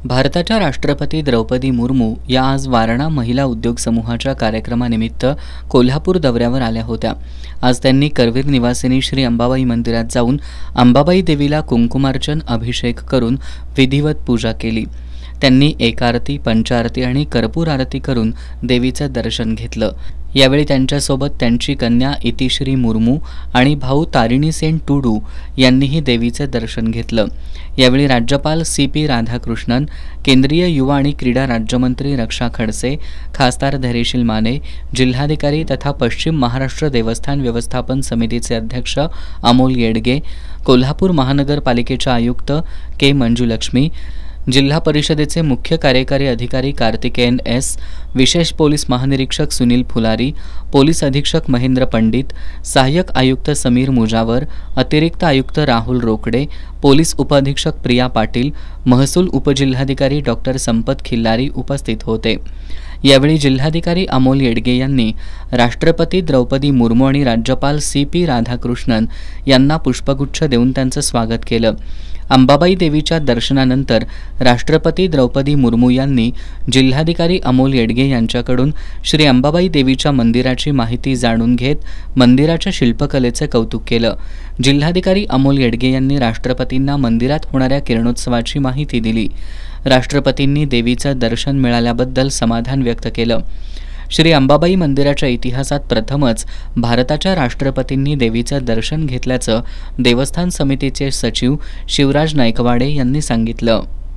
भारताच्या राष्ट्रपती द्रौपदी मुर्मू या आज वारणा महिला उद्योग समूहाच्या कार्यक्रमानिमित्त कोल्हापूर दौऱ्यावर आल्या होत्या। आज त्यांनी करवीर निवासिनी श्री अंबाबाई मंदिरात जाऊन अंबाबाई देवीला कुंकुमार्चन अभिषेक करून विधिवत पूजा केली। त्यांनी एकारती, पंचारती आणि कर्पूर आरती करून देवीचं दर्शन घेतलं। यावेळी त्यांच्यासोबत त्यांची कन्या इतिश्री मुर्मू आणि भाऊ तारिणीसेन टुडू यांनीही देवीचे दर्शन घेतलं। यावेळी राज्यपाल CP राधाकृष्णन, केंद्रीय युवा आणि क्रीडा राज्यमंत्री रक्षा खडसे, खासदार धैर्यशील माने, जिल्हाधिकारी तथा पश्चिम महाराष्ट्र देवस्थान व्यवस्थापन समितीचे अध्यक्ष अमोल येडगे, कोल्हापूर महानगरपालिकेच्या आयुक्त के मंजुलक्ष्मी, जिल्हा परिषदेचे मुख्य कार्यकारी अधिकारी कार्तिकेयन S, विशेष पोलीस महानिरीक्षक सुनील फुलारी, पोलीस अधीक्षक महेंद्र पंडित, सहाय्यक आयुक्त समीर मुजावर, अतिरिक्त आयुक्त राहुल रोकडे, पोलीस उपअधीक्षक प्रिया पाटील, महसूल उपजिल्हाधिकारी डॉक्टर संपत खिल्लारी उपस्थित होते। यावेळी जिल्हाधिकारी अमोल येडगे यांनी राष्ट्रपती द्रौपदी मुर्मू आणि राज्यपाल CP राधाकृष्णन यांना पुष्पगुच्छ देऊन त्यांचं स्वागत केलं। अंबाबाई देवीच्या दर्शनानंतर राष्ट्रपती द्रौपदी मुर्मू यांनी जिल्हाधिकारी अमोल येडगे यांच्याकडून श्री अंबाबाई देवीच्या मंदिराची माहिती जाणून घेत मंदिराच्या शिल्पकलेचे कौतुक केलं। जिल्हाधिकारी अमोल येडगे यांनी राष्ट्रपतींना मंदिरात होणाऱ्या किरणोत्सवाची माहिती दिली। राष्ट्रपतींनी देवीचं दर्शन मिळाल्याबद्दल समाधान व्यक्त केलं। श्री अंबाबाई मंदिराच्या इतिहासात प्रथमच भारताच्या राष्ट्रपतींनी देवीचं दर्शन घेतल्याचं देवस्थान समितीचे सचिव शिवराज नायकवाडे यांनी सांगितलं।